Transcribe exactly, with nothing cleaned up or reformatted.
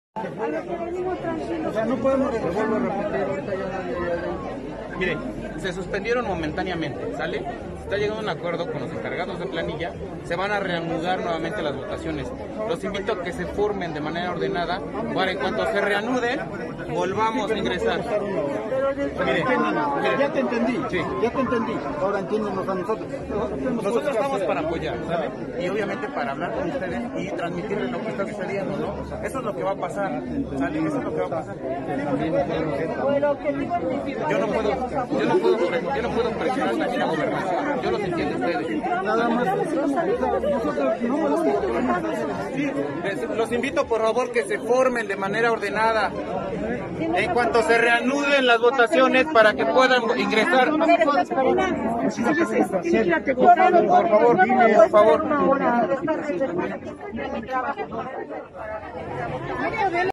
O sea, no podemos resolver, repetir, ahorita ya nadie... Mire, se suspendieron momentáneamente, ¿sale? Se está llegando a un acuerdo con los encargados de planilla, se van a reanudar nuevamente las votaciones. Los invito a que se formen de manera ordenada para en cuanto se reanuden, volvamos a ingresar. Mire, mire, ya te entendí, sí. ya te entendí, ahora entiéndenos a nosotros. Nosotros estamos para apoyar, ¿sale? Y obviamente para hablar con ustedes y transmitirles lo que está sucediendo, ¿no? Eso es lo que va a pasar, ¿sale? Eso es lo que va a pasar. Yo no puedo, yo no puedo, yo no puedo presionar la misma gobernación, yo los entiendo a ustedes. Nada más, nosotros no nos Sí, los invito por favor que se formen de manera ordenada en cuanto se reanuden las votaciones para que puedan ingresar. Por favor, dime, por favor.